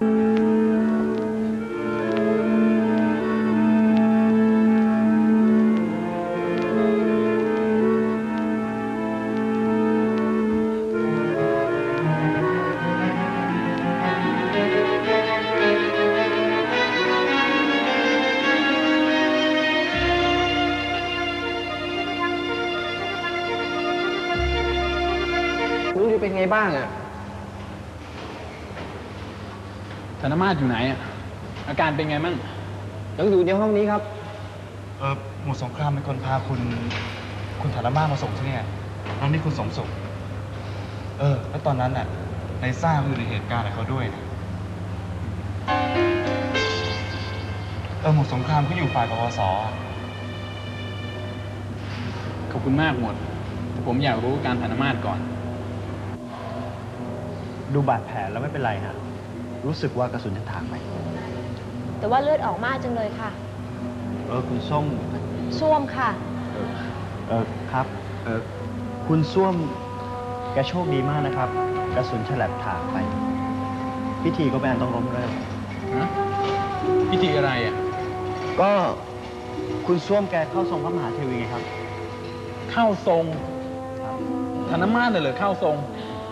เป็นไงบ้างอะธนมาศอยู่ไหนอะอาการเป็นไงมั่งยังอยู่ในห้องนี้ครับหมวดสงครามเป็นคนพาคุณธนมาศมาส่งที่นี่แล้วนี่คุณสมศุขแล้วตอนนั้นน่ะในซ่าอยู่ในเหตุการณ์กับเขาด้วยนะหมวดสงครามเขาอยู่ฝ่ายปปส. ขอบคุณมากหมดผมอยากรู้การธนมาศก่อนดูบาดแผลแล้วไม่เป็นไรฮะรู้สึกว่ากระสุนจะถากไปแต่ว่าเลือดออกมากจังเลยค่ะคุณส้มส้วมค่ะครับคุณส้วมแกโชคดีมากนะครับกระสุนฉลับถากไปพิธีก็ไม่ต้องล้มเลิกพิธีอะไรอ่ะก็คุณส้วมแกเข้าทรงพระมหาเทวีไงครับเข้าทรงธนมาศเลยเหรอเข้าทรง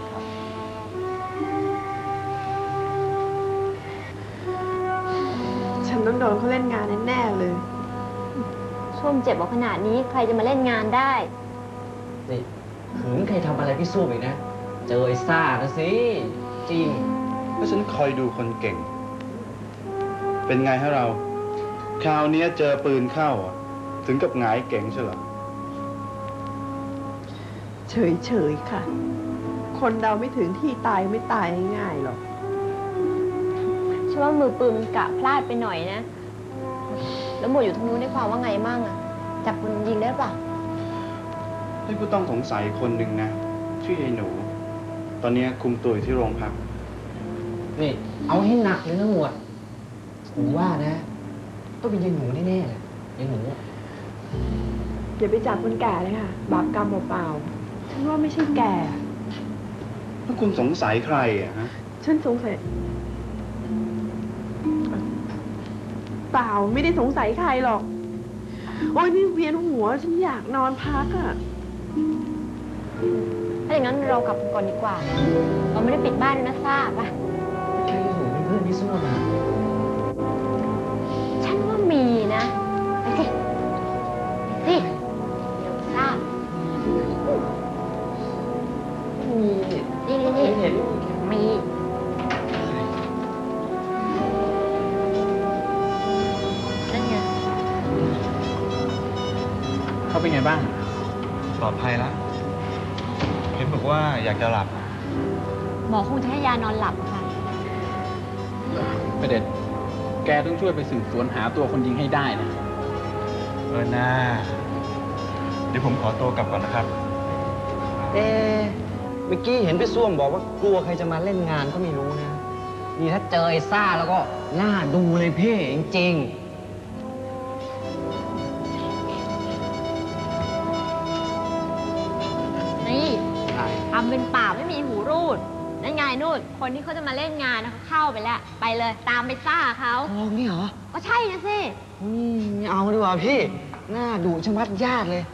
ฉันต้องโดนเขาเล่นงานแน่ๆเลยส้วมเจ็บขนาดนี้ใครจะมาเล่นงานได้นี่ขืนใครทำอะไรพี่ส้วมอีกนะเจอไอ้ซ่านะสิจริงแล้วฉันคอยดูคนเก่งเป็นไงฮะเราคราวนี้เจอปืนเข้าถึงกับหงายเก่งใช่เหรอเฉยๆค่ะคนเราไม่ถึงที่ตายไม่ตายง่ายๆหรอกฉันว่ามือปืนมันกะพลาดไปหน่อยนะแล้วหมวดอยู่ทางนู้นได้ความว่าไงมั่งอะจับปืนยิงได้ป่ะให้ผู้ต้องสงสัยคนหนึ่งนะชื่อไอ้หนูตอนนี้คุมตัวอยู่ที่โรงพักนี่เอาให้หนักเลยนะหมวดผมว่านะต้องเป็นยายหนูแน่ๆเลยยายหนูอย่าไปจับคนแก่เลยค่ะบาปกรรมเปล่าๆฉันว่าไม่ใช่แก่แล้วคุณสงสัยใครอะฮะฉันสงสัยเปล่าไม่ได้สงสัยใครหรอกโอ้ยนี่เวียนหัวฉันอยากนอนพักอะถ้าอย่างนั้นเรากลับก่อนดีกว่าเราไม่ได้ปิดบ้านนะทราบป่ะใครหนูเป็นเพื่อนพี่ส้วมอะฉันว่ามีนะไปสิเดี๋ยวทราบมีนี่เห็นมีนั่นไงเขาเป็นไงบ้างปลอดภัยแล้วเห็นบอกว่าอยากจะหลับหมอคงจะให้ยานอนหลับค่ะประเด็นแกต้องช่วยไปสืบสวนหาตัวคนยิงให้ได้นะน่าเดี๋ยวผมขอตัวกลับก่อนนะครับเมื่อกี้เห็นพี่ส้วมบอกว่ากลัวใครจะมาเล่นงานก็ไม่รู้นะนี่ถ้าเจอไอ้ซ่าแล้วก็น่าดูเลยพี่จริงนี่ทำเป็นป่าไม่มีหูรูดนั่นไงนู่นคนที่เขาจะมาเล่นงานเขาเข้าไปแล้วไปเลยตามไปซ่าเขาโอ้นี่เหรอก็ใช่นะสิเอาดีกว่าพี่น่าดูชะมัดญาติเลย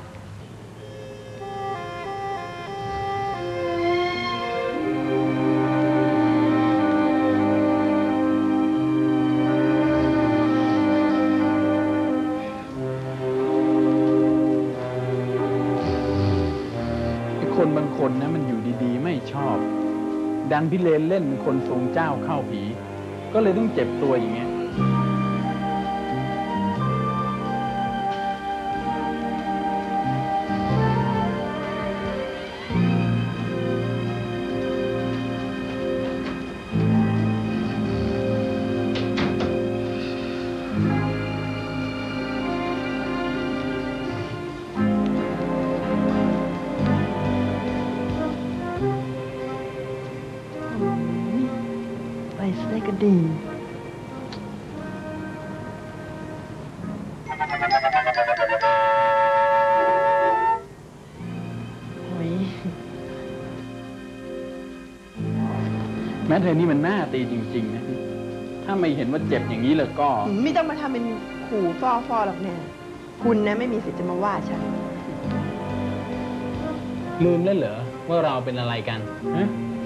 คนบางคนนะมันอยู่ดีๆไม่ชอบดันพิเรนเล่นคนทรงเจ้าเข้าผีก็เลยต้องเจ็บตัวอย่างเงี้ยก็ดีแม้เธอนี่มันหน้าตีจริงๆนะถ้าไม่เห็นว่าเจ็บอย่างนี้เลยก็ไม่ต้องมาทำเป็นขู่ฟอหรอกแน่คุณนะไม่มีสิทธิ์จะมาว่าฉันลืมแล้วเหรอว่าเราเป็นอะไรกันฮะ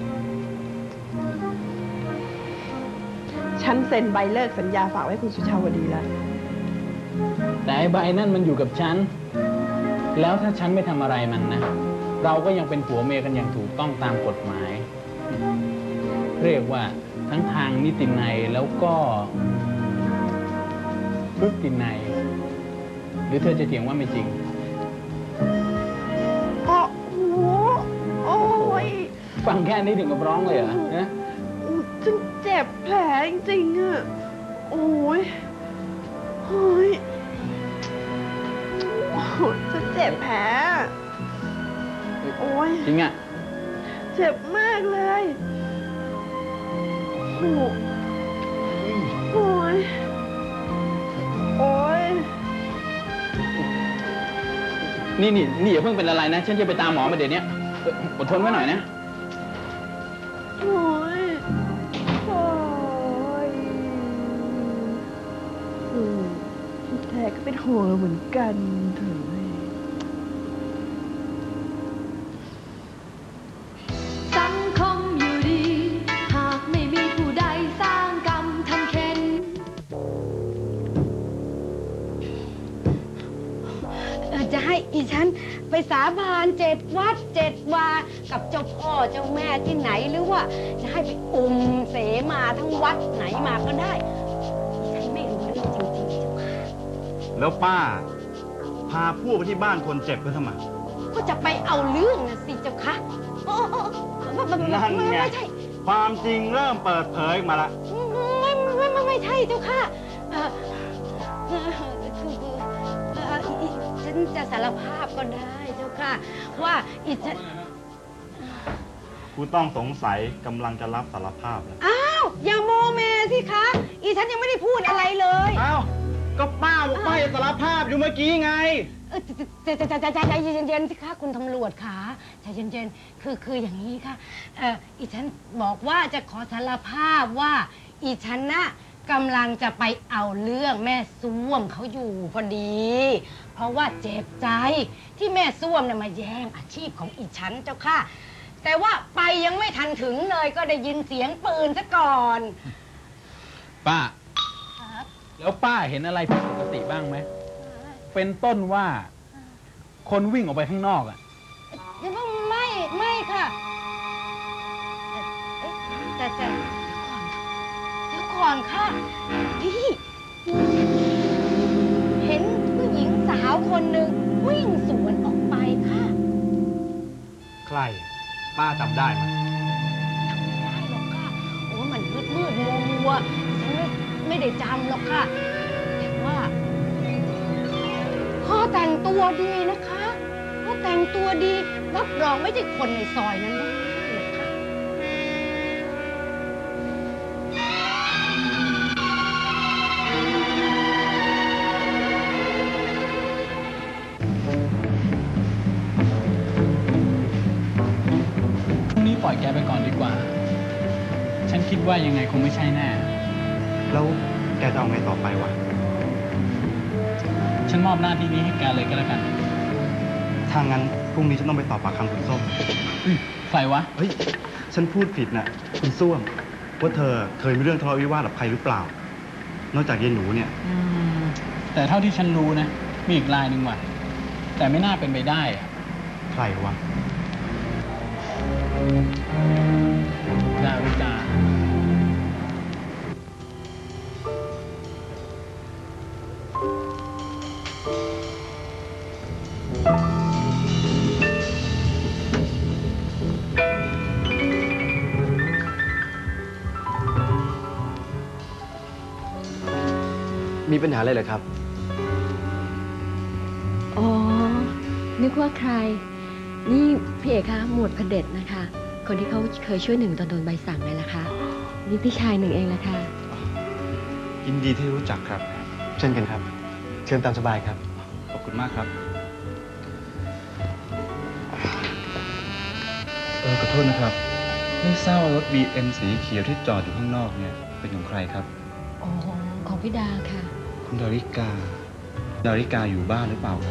ฉันเซ็นใบเลิกสัญญาฝากไว้คุณสุชาวดีแล้วแต่ไอ้ใบนั่นมันอยู่กับฉัน แล้วถ้าฉันไม่ทำอะไรมันนะ เราก็ยังเป็นผัวเมียกันอย่างถูกต้องตามกฎหมาย เรียกว่าทั้งทางนิตินัยแล้วก็พฤตินัย หรือเธอจะเถียงว่าไม่จริงโอ้โหโอ้ยฟังแค่นี้ถึงกับร้องเลยเหรอนะฉันเจ็บแผลจริงๆอะโอ้ยโอ้ยโอ้ยฉันเจ็บแผลโอ้ยจริงอ่ะเจ็บมากเลยโอ้โอ้ยโอ้ยนี่อย่าเพิ่งเป็นอะไรนะ ฉันจะไปตามหมอมาเดี๋ยวนี้อดทนไว้หน่อยนะโอ้ยโอ้ยแท้ก็เป็นห่วงเราเหมือนกันเถอะสังคมอยู่ดี หากไม่มีผู้ใดสร้างกรรมทำเข็นจะให้อีฉันไปสาบาน7 วัด 7 วากับเจ้าพ่อเจ้าแม่ที่ไหนหรือว่าจะให้ไปเสมาทั้งวัดไหนมาก็ได้อีฉันไม่รู้เรื่องจริงๆเจ้าค่ะแล้วป้า พาพวกไปที่บ้านคนเจ็บเพื่อทำไมก็จะไปเอาเรื่องนะสิเจ้าค่ะโอ้นั่นไงไม่ใช่ความจริงเริ่มเปิดเผยมาละไม่ใช่เจ้าค่ะฉันจะสารภาพก็ได้เจ้าค่ะ ว่าอีฉันคุณต้องสงสัยกำลังจะรับสารภาพแล้วอ้าวอย่าโมเมสิคะอีฉันยังไม่ได้พูดอะไรเลยอ้าว ก็ป้าบอกป้าจะสารภาพอยู่เมื่อกี้ไงใจเย็นๆสิคะคุณตำรวจค่ะใจเย็นๆคืออย่างนี้ค่ะอีฉันบอกว่าจะขอสารภาพว่าอีฉันน่ะกำลังจะไปเอาเรื่องแม่ส้วมเขาอยู่พอดี เพราะว่าเจ็บใจที่แม่ส้วมเนี่ยมาแย่งอาชีพของอีฉันเจ้าค่ะ แต่ว่าไปยังไม่ทันถึงเลยก็ได้ยินเสียงปืนซะก่อนป้า แล้วป้าเห็นอะไรผิดปกติบ้างไหม เป็นต้นว่าคนวิ่งออกไปข้างนอกอ่ะไม่ค่ะแต่เดี๋ยวก่อนค่ะพี่เห็นผู้หญิงสาวคนหนึ่งวิ่งสวนออกไปค่ะใคร ป้าจำได้ไหมไม่ได้หรอกค่ะโอ้มันมืดมัวฉันไม่ได้จำหรอกค่ะแต่ว่าพ่อแต่งตัวดีนะคะพ่อแต่งตัวดีรับรองไม่ใช่คนในซอยนั้นแน่ๆเลยค่ะพรุ่งนี้ปล่อยแกไปก่อนดีกว่า ฉันคิดว่ายังไงคงไม่ใช่แน่แล้วแกจะเอาไงต่อไปวะฉันมอบหน้าที่นี้ให้แกเลยก็แล้วกันถ้างั้นพรุ่งนี้ฉันต้องไปตอบปากคำคุณส้มใครวะเฮ้ย ฉันพูดผิดน่ะ คุณส้วม ว่าเธอเคยมีเรื่องทะเลาะวิวาทกับใครหรือเปล่า นอกจากยายหนูเนี่ยแต่เท่าที่ฉันรู้นะ มีอีกรายหนึ่งว่ะ แต่ไม่น่าเป็นไปได้อะใครวะดาวิกามีปัญหาอะไรเหรอครับอ๋อ นึกว่าใคร นี่พี่เอกคะหมวดพระเด็จนะคะ คนที่เขาเคยช่วยหนึ่งตอนโดนใบสั่งไงล่ะคะ นี่พี่ชายหนึ่งเองละค่ะยินดีที่รู้จักครับเช่นกันครับ เชิญตามสบายครับขอบคุณมากครับ ขอโทษนะครับ ไม่ทราบว่ารถ BM สีเขียวที่จอดอยู่ข้างนอกเนี่ย เป็นของใครครับอ๋อของพี่ดาค่ะคุณดาริกา ดาริกาอยู่บ้านหรือเปล่าครับ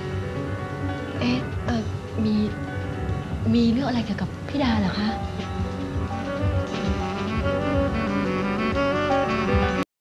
เอ๊ะมีเรื่องอะไรเกี่ยวกับพี่ดาเหรอคะ